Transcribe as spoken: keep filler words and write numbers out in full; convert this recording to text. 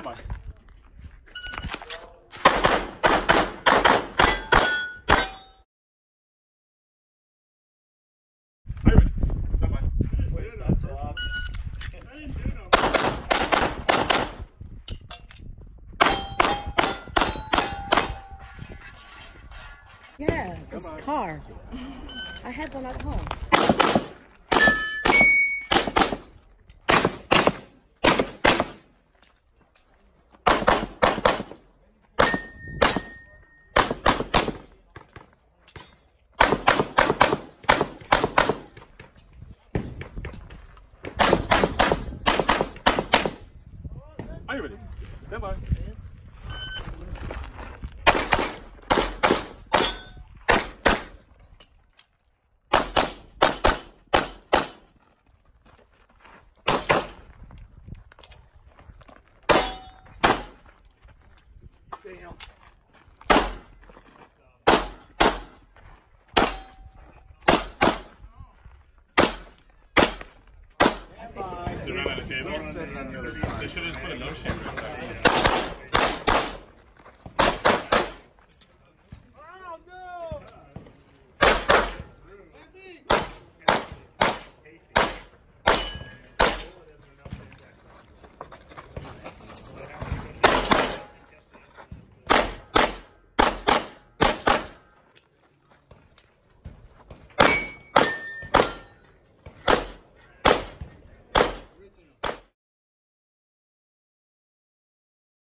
Come on. Yeah, this car. I had one at home. Are you ready? Stand by. Damn. Is it right on the table? They should have just put a no shit right there.